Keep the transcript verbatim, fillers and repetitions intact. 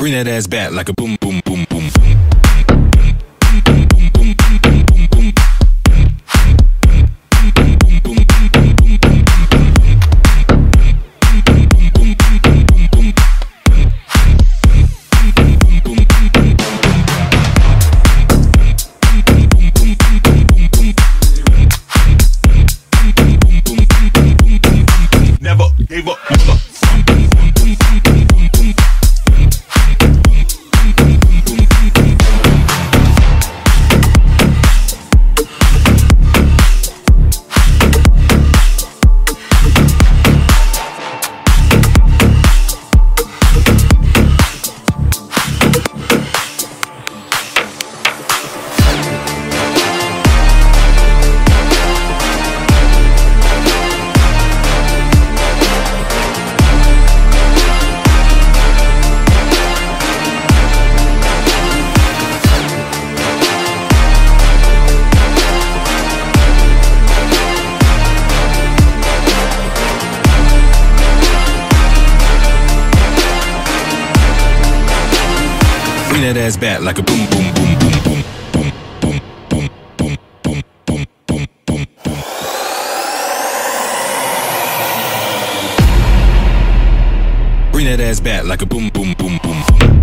Bring that ass back like a boom, boom, boom, boom. Never gave up. Bring that ass back like a boom, boom, boom, boom, boom, boom, boom, boom, boom, boom, boom, boom, boom, boom. Bring that ass back like a boom, boom, boom, boom, boom.